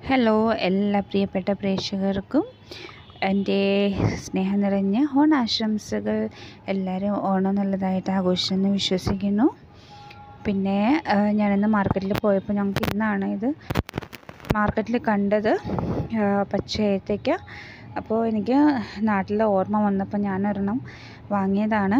Hello, എല്ലാ പ്രിയപ്പെട്ട പ്രേക്ഷകർക്കും എൻ്റെ സ്നേഹം നിറഞ്ഞ ഓണാശംസകൾ. എല്ലാവരും ഓണം നല്ലതായിട്ട് ആഘോഷിച്ചെന്ന് വിശ്വസിക്കുന്നു. പിന്നെ ഞാനിന്ന് മാർക്കറ്റിൽ പോയപ്പോൾ ഞങ്ങൾക്ക് ഇന്നാണ് ഇത് മാർക്കറ്റിൽ കണ്ടത്, പച്ച ഏത്തയ്ക്ക. അപ്പോൾ എനിക്ക് നാട്ടിലെ ഓർമ്മ വന്നപ്പോൾ ഞാനൊരെണ്ണം വാങ്ങിയതാണ്.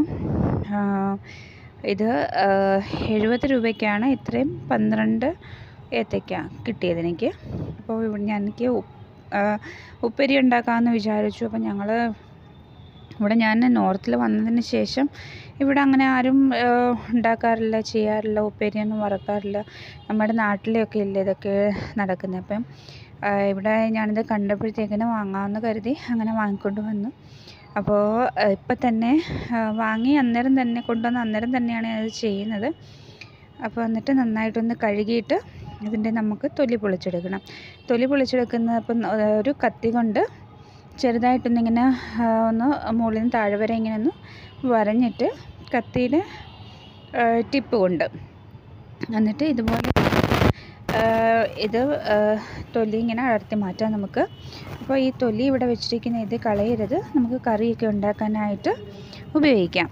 ഇത് 70 രൂപയ്ക്കാണ് ഇത്രയും 12 ഏത്തയ്ക്ക കിട്ടിയത് എനിക്ക്. അപ്പോൾ എനിക്ക് ഉപ്പേരി ഉണ്ടാക്കാമെന്ന് വിചാരിച്ചു. അപ്പോൾ ഞാൻ നോർത്തിൽ വന്നതിന് ശേഷം ഇവിടെ അങ്ങനെ ആരും ഉണ്ടാക്കാറില്ല, ചെയ്യാറില്ല, ഉപ്പേരിയൊന്നും വറക്കാറില്ല. നമ്മുടെ നാട്ടിലൊക്കെ ഇല്ല ഇതൊക്കെ നടക്കുന്നത്. അപ്പം ഇവിടെ ഞാനിത് കണ്ടപ്പോഴത്തേക്കിന് വാങ്ങാമെന്ന് കരുതി അങ്ങനെ വാങ്ങിക്കൊണ്ട് വന്നു. അപ്പോൾ ഇപ്പം തന്നെ വാങ്ങി അന്നേരം തന്നെ കൊണ്ടുവന്ന് അന്നേരം തന്നെയാണ് അത് ചെയ്യുന്നത്. അപ്പോൾ എന്നിട്ട് നന്നായിട്ടൊന്ന് കഴുകിയിട്ട് ഇതിൻ്റെ നമുക്ക് തൊലി പൊളിച്ചെടുക്കണം. തൊലി പൊളിച്ചെടുക്കുന്നത് അപ്പം ഒരു കത്തി കൊണ്ട് ചെറുതായിട്ടൊന്നിങ്ങനെ ഒന്ന് മുകളിൽ നിന്ന് താഴെ വരെ ഇങ്ങനെ ഒന്ന് വരഞ്ഞിട്ട് കത്തിയുടെ ടിപ്പ് കൊണ്ട് എന്നിട്ട് ഇതുപോലെ ഇത് തൊലി ഇങ്ങനെ അടർത്തി മാറ്റാം നമുക്ക്. അപ്പോൾ ഈ തൊലി ഇവിടെ വെച്ചിരിക്കുന്ന ഇത് കളയരുത്, നമുക്ക് കറിയൊക്കെ ഉണ്ടാക്കാനായിട്ട് ഉപയോഗിക്കാം.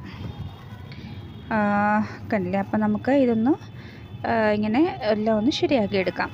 കണ്ടില്ലേ? അപ്പോൾ നമുക്ക് ഇതൊന്ന് ഇങ്ങനെ എല്ലാം ഒന്ന് ശരിയാക്കി എടുക്കാം.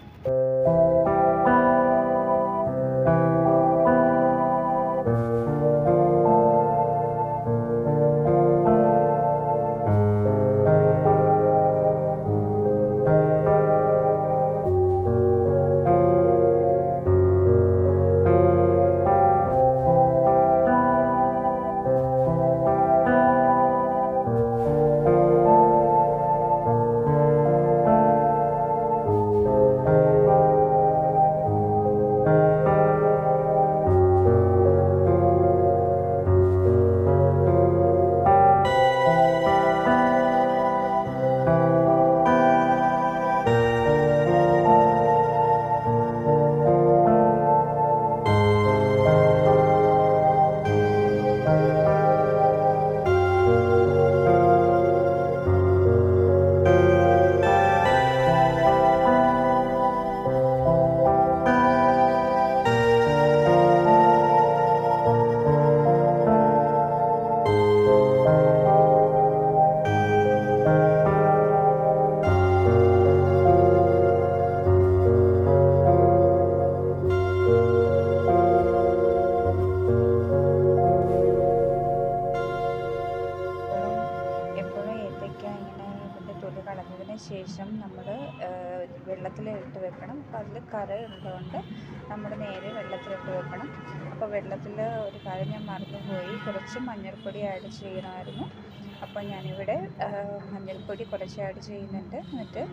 കളഞ്ഞതിന് ശേഷം നമ്മൾ വെള്ളത്തിലിട്ട് വെക്കണം. അപ്പോൾ അതിൽ കറ ഉള്ളതുകൊണ്ട് നമ്മൾ നേരെ വെള്ളത്തിലിട്ട് വെക്കണം. അപ്പോൾ വെള്ളത്തിൽ ഒരു കാര്യം ഞാൻ മറന്നുപോയി, കുറച്ച് മഞ്ഞൾപ്പൊടി ആഡ് ചെയ്യണമായിരുന്നു. അപ്പോൾ ഞാനിവിടെ മഞ്ഞൾപ്പൊടി കുറച്ച് ആഡ് ചെയ്യുന്നുണ്ട്. എന്നിട്ട്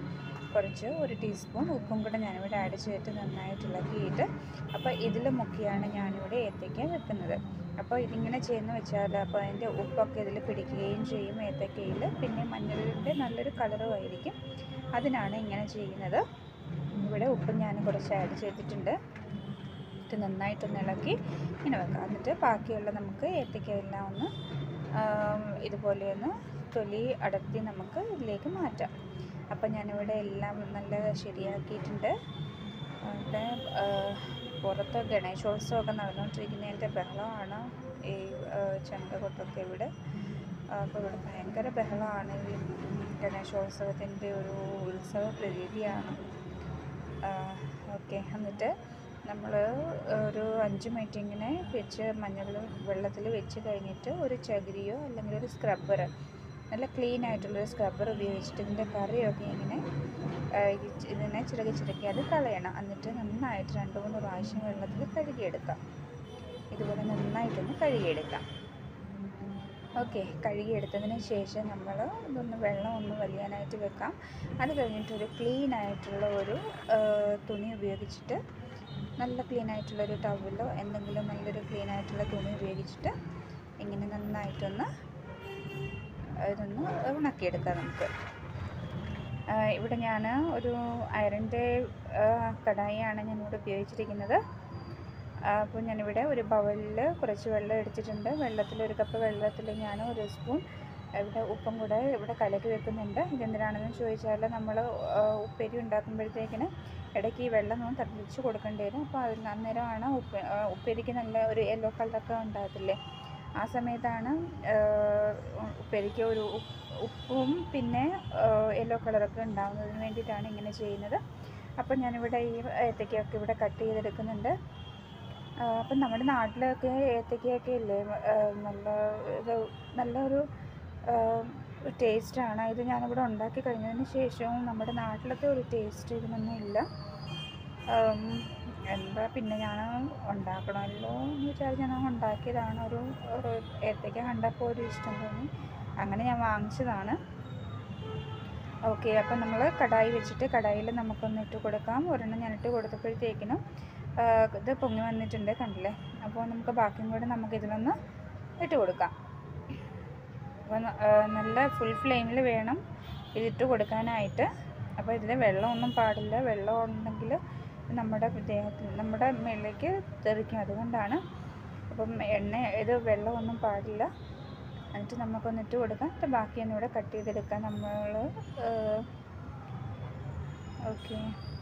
ഒരു ടീസ്പൂൺ ഉപ്പും കൂടെ ഞാനിവിടെ ആഡ് ചെയ്തിട്ട് നന്നായിട്ട് ഇളക്കിയിട്ട് അപ്പോൾ ഇതിൽ മുക്കിയാണ് ഞാനിവിടെ ഏത്തയ്ക്ക വെക്കുന്നത്. അപ്പോൾ ഇതിങ്ങനെ ചെയ്യുന്ന വെച്ചാൽ അപ്പോൾ അതിൻ്റെ ഉപ്പൊക്കെ ഇതിൽ പിടിക്കുകയും ചെയ്യും ഏത്തയ്ക്കയിൽ. പിന്നെ മഞ്ഞളിൻ്റെ നല്ലൊരു കളറും ആയിരിക്കും, അതിനാണ് ഇങ്ങനെ ചെയ്യുന്നത്. ഇവിടെ ഉപ്പ് ഞാൻ കുറച്ച് ആഡ് ചെയ്തിട്ടുണ്ട്. എന്നിട്ട് നന്നായിട്ടൊന്ന് ഇളക്കി ഇങ്ങനെ വെക്കാം. എന്നിട്ട് ബാക്കിയുള്ള നമുക്ക് ഏത്തയ്ക്കയെല്ലാം ഒന്ന് ഇതുപോലെ ഒന്ന് തൊലി അടർത്തി നമുക്ക് ഇതിലേക്ക് മാറ്റാം. അപ്പം ഞാനിവിടെ എല്ലാം നല്ല ശരിയാക്കിയിട്ടുണ്ട്. ഇവിടെ പുറത്ത് ഗണേശോത്സവമൊക്കെ നടന്നുകൊണ്ടിരിക്കുന്നതിൻ്റെ ബഹളമാണ് ഈ ചെണ്ടകൊട്ടൊക്കെ ഇവിടെ. അപ്പോൾ ഇവിടെ ഭയങ്കര ബഹളമാണ്. ഈ ഗണേശോത്സവത്തിൻ്റെ ഒരു ഉത്സവ പ്രതീതിയാണ്. ഓക്കെ, എന്നിട്ട് നമ്മൾ ഒരു 5 മിനിറ്റ് ഇങ്ങനെ വെച്ച് വെള്ളത്തിൽ വെച്ച് കഴിഞ്ഞിട്ട് ഒരു ചകിരിയോ അല്ലെങ്കിൽ ഒരു സ്ക്രബ്ബർ, നല്ല ക്ലീൻ ആയിട്ടുള്ളൊരു സ്ക്രബ്ബർ ഉപയോഗിച്ചിട്ട് ഇതിൻ്റെ കറിയൊക്കെ ഇതിനെ ചിരകി അത് കളയണം. എന്നിട്ട് നന്നായിട്ട് 2-3 പ്രാവശ്യം വെള്ളത്തിൽ കഴുകിയെടുക്കാം. ഇതുപോലെ നന്നായിട്ടൊന്ന് കഴുകിയെടുക്കാം. ഓക്കെ, കഴുകിയെടുത്തതിന് ശേഷം നമ്മൾ ഇതൊന്ന് വെള്ളം ഒന്ന് വലിയാനായിട്ട് വെക്കാം. അത് കഴിഞ്ഞിട്ട് ഒരു ക്ലീൻ ആയിട്ടുള്ള ഒരു തുണി ഉപയോഗിച്ചിട്ട്, നല്ല ക്ലീൻ ആയിട്ടുള്ളൊരു ടവലോ എന്തെങ്കിലും നല്ലൊരു ക്ലീൻ ആയിട്ടുള്ള തുണി ഉപയോഗിച്ചിട്ട് ഇങ്ങനെ നന്നായിട്ടൊന്ന് ഇതൊന്ന് ഉണക്കിയെടുക്കാം നമുക്ക്. ഇവിടെ ഞാൻ ഒരു അയറിൻ്റെ കടായിയാണ് ഞാനിവിടെ ഉപയോഗിച്ചിരിക്കുന്നത്. അപ്പോൾ ഞാനിവിടെ ഒരു ബൗളിൽ കുറച്ച് വെള്ളം എടുത്തിട്ടുണ്ട്. 1 കപ്പ് വെള്ളത്തിൽ ഞാൻ 1 സ്പൂൺ ഇവിടെ ഉപ്പും കൂടെ ഇവിടെ കലക്കി വെക്കുന്നുണ്ട്. ഇതെന്തിനാണെന്ന് ചോദിച്ചാൽ നമ്മൾ ഉപ്പേരി ഉണ്ടാക്കുമ്പോഴത്തേക്കിന് ഇടയ്ക്ക് ഈ വെള്ളം ഒന്ന് തിളപ്പിച്ച് കൊടുക്കേണ്ടി വരും. അപ്പോൾ അതിൽ അന്നേരമാണ് ഉപ്പേരിക്ക് നല്ല ഒരു യെല്ലോ കളറൊക്കെ ഉണ്ടാകത്തില്ലേ, ആ സമയത്താണ് ഉപ്പേരിക്ക് ഒരു ഉപ്പും പിന്നെ യെല്ലോ കളറൊക്കെ ഉണ്ടാകുന്നതിന് വേണ്ടിയിട്ടാണ് ഇങ്ങനെ ചെയ്യുന്നത്. അപ്പം ഞാനിവിടെ ഈ ഏത്തയ്ക്കയൊക്കെ ഇവിടെ കട്ട് ചെയ്തെടുക്കുന്നുണ്ട്. അപ്പം നമ്മുടെ നാട്ടിലൊക്കെ ഏത്തയ്ക്കയൊക്കെ ഇല്ലേ, നല്ലൊരു ടേസ്റ്റാണ്. ഇത് ഞാനിവിടെ ഉണ്ടാക്കി കഴിഞ്ഞതിന് ശേഷവും നമ്മുടെ നാട്ടിലത്തെ ഒരു ടേസ്റ്റ് ഇതിനൊന്നും ഇല്ല. എന്താ പിന്നെ ഞാൻ ഉണ്ടാക്കണമല്ലോ എന്ന് വിചാരിച്ച് ഞാൻ ഉണ്ടാക്കിയതാണ്. ഒരു ഏത്തയ്ക്ക കണ്ടപ്പോൾ ഒരു ഇഷ്ടം തോന്നി, അങ്ങനെ ഞാൻ വാങ്ങിച്ചതാണ്. ഓക്കെ, അപ്പം നമ്മൾ കടായി വെച്ചിട്ട് കടായിൽ നമുക്കൊന്ന് ഇട്ട് കൊടുക്കാം. ഒരെണ്ണം ഞാൻ ഇട്ട് കൊടുത്തപ്പോഴത്തേക്കിനും ഇത് പൊങ്ങി വന്നിട്ടുണ്ട്, കണ്ടില്ലേ. അപ്പോൾ നമുക്ക് ബാക്കിയും കൂടെ നമുക്ക് ഇതിലൊന്ന് ഇട്ട് കൊടുക്കാം. അപ്പോൾ നല്ല ഫുൾ ഫ്ലെയിമിൽ വേണം ഇതിട്ട് കൊടുക്കാനായിട്ട്. അപ്പോൾ ഇതിൽ വെള്ളമൊന്നും പാടില്ല. വെള്ളം ഉണ്ടെങ്കിൽ നമ്മുടെ നമ്മുടെ മേളിലേക്ക് തെറിക്കും, അതുകൊണ്ടാണ്. അപ്പം ഇത് വെള്ളമൊന്നും പാടില്ല. എന്നിട്ട് നമുക്കൊന്നിട്ട് കൊടുക്കാം. എന്നിട്ട് ബാക്കിയൊന്നും ഇവിടെ കട്ട് ചെയ്തെടുക്കാം നമ്മൾ. ഓക്കെ,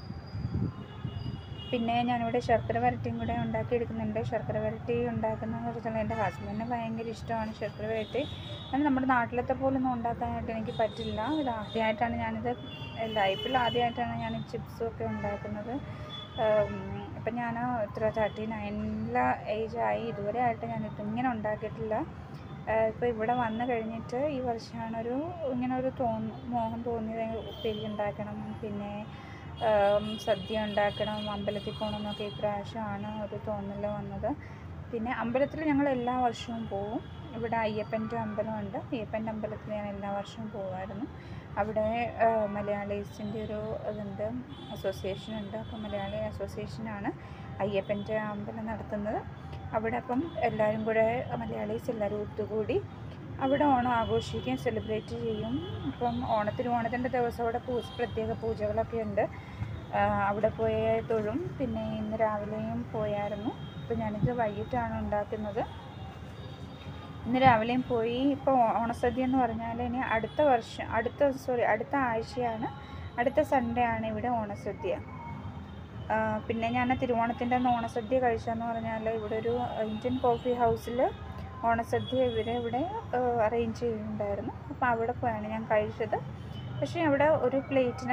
പിന്നെ ഞാനിവിടെ ശർക്കര വരട്ടിയും കൂടെ ഉണ്ടാക്കിയെടുക്കുന്നുണ്ട്. ശർക്കര വരട്ടി ഉണ്ടാക്കുന്നതെന്ന് വെച്ചാൽ എൻ്റെ ഹസ്ബൻഡിന് ഭയങ്കര ഇഷ്ടമാണ് ശർക്കര വരട്ടി. അത് നമ്മുടെ നാട്ടിലത്തെ പോലൊന്നും ഉണ്ടാക്കാനായിട്ട് എനിക്ക് പറ്റില്ല. ഇത് ആദ്യമായിട്ടാണ് ഞാനിത് ലൈഫിൽ ആദ്യമായിട്ടാണ് ഞാൻ ചിപ്സും ഒക്കെ ഉണ്ടാക്കുന്നത്. ഇപ്പം ഞാൻ ഇത്ര 39 ഏജായി, ഇതുവരെ ആയിട്ട് ഞാൻ ഇതിങ്ങനെ ഉണ്ടാക്കിയിട്ടില്ല. ഇപ്പോൾ ഇവിടെ വന്നു കഴിഞ്ഞിട്ട് ഈ വർഷമാണ് ഇങ്ങനെ ഒരു മോഹം തോന്നിയത്. ഉപ്പേരി ഉണ്ടാക്കണം, പിന്നെ സദ്യ ഉണ്ടാക്കണം, അമ്പലത്തിൽ പോകണമെന്നൊക്കെ ഇപ്രാവശ്യമാണ് ഒരു തോന്നൽ വന്നത്. പിന്നെ അമ്പലത്തിൽ ഞങ്ങൾ എല്ലാ വർഷവും പോവും. ഇവിടെ അയ്യപ്പൻ്റെ അമ്പലമുണ്ട്. അയ്യപ്പൻ്റെ അമ്പലത്തിൽ ഞാൻ എല്ലാ വർഷവും പോകുമായിരുന്നു. അവിടെ മലയാളീസിൻ്റെ ഒരു ഇതുണ്ട്, അസോസിയേഷൻ ഉണ്ട്. അപ്പോൾ മലയാളി അസോസിയേഷനാണ് അയ്യപ്പൻ്റെ അമ്പലം നടത്തുന്നത്. അവിടെ അപ്പം എല്ലാവരും കൂടെ മലയാളീസ് എല്ലാവരും ഒത്തുകൂടി അവിടെ ഓണം ആഘോഷിക്കുകയും സെലിബ്രേറ്റ് ചെയ്യും. അപ്പം ഓണത്തിൻ്റെ ദിവസം അവിടെ പ്രത്യേക പൂജകളൊക്കെ ഉണ്ട്. അവിടെ പോയി തൊഴും. പിന്നെ ഇന്ന് രാവിലെയും പോയായിരുന്നു. അപ്പോൾ ഞാനിത് വൈകിട്ടാണ് ഉണ്ടാക്കുന്നത്. ഇന്ന് രാവിലെയും പോയി. ഇപ്പോൾ ഓണസദ്യ എന്ന് പറഞ്ഞാൽ ഇനി അടുത്ത ആഴ്ചയാണ്, അടുത്ത സൺഡേ ആണ് ഇവിടെ ഓണസദ്യ. പിന്നെ ഞാൻ തിരുവോണത്തിൻ്റെ അന്ന് ഓണസദ്യ കഴിച്ചതെന്ന് പറഞ്ഞാൽ ഇവിടെ ഒരു ഇന്ത്യൻ കോഫി ഹൗസിൽ ഓണസദ്യ ഇവിടെ അറേഞ്ച് ചെയ്യുന്നുണ്ടായിരുന്നു. അപ്പോൾ അവിടെ പോയാണ് ഞാൻ കഴിച്ചത്. പക്ഷേ അവിടെ ഒരു പ്ലേറ്റിന്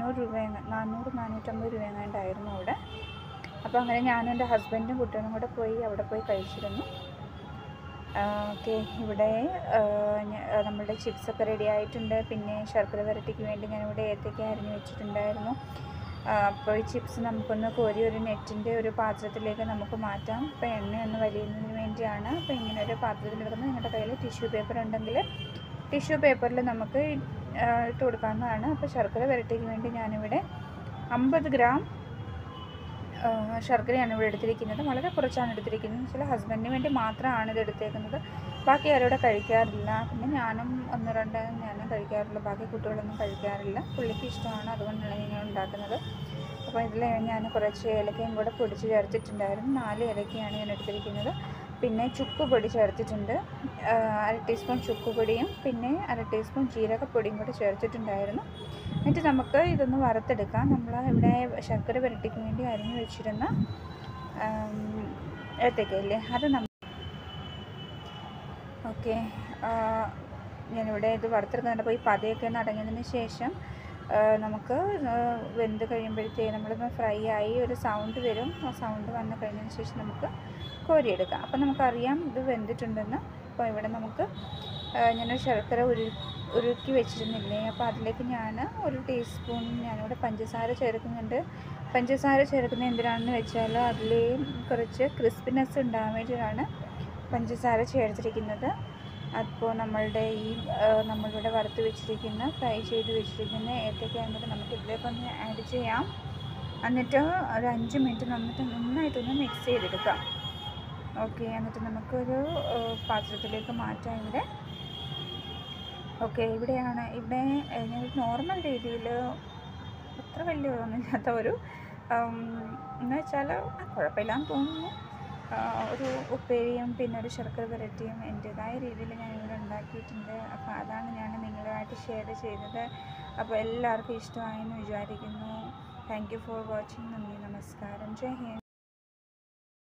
450 രൂപ എങ്ങാണ്ടായിരുന്നു അവിടെ. അപ്പോൾ അങ്ങനെ ഞാനും എൻ്റെ ഹസ്ബൻഡും കുട്ടികളും കൂടെ അവിടെ പോയി കഴിച്ചിരുന്നു. ഓക്കെ, ഇവിടെ നമ്മളുടെ ചിപ്സൊക്കെ റെഡി ആയിട്ടുണ്ട്. പിന്നെ ശർക്കര വരട്ടിക്ക് വേണ്ടി ഞാനിവിടെ ഏത്തയ്ക്ക അരിഞ്ഞ് വെച്ചിട്ടുണ്ടായിരുന്നു. അപ്പോൾ ഈ ചിപ്സ് നമുക്കൊന്ന് കോരി ഒരു നെറ്റിൻ്റെ ഒരു പാത്രത്തിലേക്ക് നമുക്ക് മാറ്റാം. അപ്പോൾ എണ്ണയൊന്ന് വലിയുന്നതിന് വേണ്ടിയാണ്. അപ്പോൾ ഇങ്ങനെ ഒരു പാത്രത്തിലെടുക്കുന്നത്. നിങ്ങളുടെ കയ്യിൽ ടിഷ്യൂ പേപ്പർ ഉണ്ടെങ്കിൽ ടിഷ്യൂ പേപ്പറിൽ നമുക്ക് ഇട്ട് കൊടുക്കാവുന്നതാണ്. അപ്പോൾ ശർക്കര വരട്ടിക്ക് വേണ്ടി ഞാനിവിടെ 50 ഗ്രാം ശർക്കരയാണ് ഇവിടെ എടുത്തിരിക്കുന്നത്. വളരെ കുറച്ചാണ് എടുത്തിരിക്കുന്നത്. ചില ഹസ്ബൻഡിന് വേണ്ടി മാത്രമാണ് ഇത് എടുത്തേക്കുന്നത്. ബാക്കി ആരോടെ കഴിക്കാറില്ല. പിന്നെ ഞാനും ഞാനും കഴിക്കാറില്ല. ബാക്കി കുട്ടികളൊന്നും കഴിക്കാറില്ല. പുള്ളിക്ക് ഇഷ്ടമാണ്, അതുകൊണ്ടാണ് ഞാൻ ഉണ്ടാക്കുന്നത്. അപ്പോൾ ഇതിൽ ഞാൻ കുറച്ച് ഏലക്കയും കൂടെ പൊടിച്ച് ചേർത്തിട്ടുണ്ടായിരുന്നു. 4 ഏലക്കയാണ് ഞാൻ എടുത്തിരിക്കുന്നത്. പിന്നെ ചുക്ക് പൊടി ചേർത്തിട്ടുണ്ട്. 1/2 ടീസ്പൂൺ ചുക്ക് പൊടിയും പിന്നെ 1/2 ടീസ്പൂൺ ജീരകപ്പൊടിയും കൂടെ ചേർത്തിട്ടുണ്ടായിരുന്നു. എന്നിട്ട് നമുക്ക് ഇതൊന്ന് വറുത്തെടുക്കാം. നമ്മൾ ഇവിടെ ശർക്കര വരട്ടിക്ക് വേണ്ടി അരിഞ്ഞു വെച്ചിരുന്ന ഏത്തയ്ക്കയില്ലേ, അത് ഓക്കെ, ഞാനിവിടെ ഇത് വറുത്തെടുക്കുന്നുണ്ട്. അപ്പോൾ ഈ പതയൊക്കെ ഒന്ന് അടങ്ങിയതിന് ശേഷം നമുക്ക് വെന്ത് കഴിയുമ്പോഴത്തേക്ക് നമ്മളിന്ന് ഫ്രൈ ആയി ഒരു സൗണ്ട് വരും. ആ സൗണ്ട് വന്നു കഴിഞ്ഞതിന് ശേഷം നമുക്ക് കോരിയെടുക്കാം. അപ്പോൾ നമുക്കറിയാം ഇത് വെന്തിട്ടുണ്ടെന്ന്. അപ്പോൾ ഇവിടെ നമുക്ക് ഞാനൊരു ശർക്കര ഉരുക്കി വെച്ചിരുന്നില്ലേ, അപ്പോൾ അതിലേക്ക് ഞാൻ 1 ടീസ്പൂൺ ഞാനിവിടെ പഞ്ചസാര ചേർക്കുന്നുണ്ട്. പഞ്ചസാര ചേർക്കുന്നത് എന്തിനാണെന്ന് വെച്ചാൽ അതിൽ കുറച്ച് ക്രിസ്പിനെസ് ഉണ്ടാകാൻ വേണ്ടിയിട്ടാണ് പഞ്ചസാര ചേർത്തിരിക്കുന്നത്. അപ്പോൾ നമ്മളിവിടെ വറുത്ത് വെച്ചിരിക്കുന്ന ഫ്രൈ ചെയ്ത് വെച്ചിരിക്കുന്ന ഏത്തയ്ക്ക എന്നിട്ട് നമുക്ക് ഇതിലേക്കൊന്ന് ആഡ് ചെയ്യാം. എന്നിട്ട് ഒരു 5 മിനിറ്റ് നന്നായിട്ടൊന്ന് മിക്സ് ചെയ്തെടുക്കാം. ഓക്കെ, എന്നിട്ട് നമുക്കൊരു പാത്രത്തിലേക്ക് മാറ്റാം ഇവിടെ. ഓക്കെ, ഇവിടെ ഞാൻ നോർമൽ രീതിയിൽ അത്ര വലിയ ഒന്നുമില്ലാത്ത എന്ന് വെച്ചാൽ കുഴപ്പമില്ലാന്ന് തോന്നുന്നു. ഒരു ഉപ്പേരിയും പിന്നെ ഒരു ശർക്കര വരട്ടിയും എൻ്റേതായ രീതിയിൽ ഞാനിവിടെ ഉണ്ടാക്കിയിട്ടുണ്ട്. അപ്പോൾ അതാണ് ഞാൻ നിങ്ങളുമായിട്ട് ഷെയർ ചെയ്തത്. അപ്പോൾ എല്ലാവർക്കും ഇഷ്ടമായെന്ന് വിചാരിക്കുന്നു. Thank you for watching. നന്ദി, നമസ്കാരം, ജയ് ഹിന്ദ്.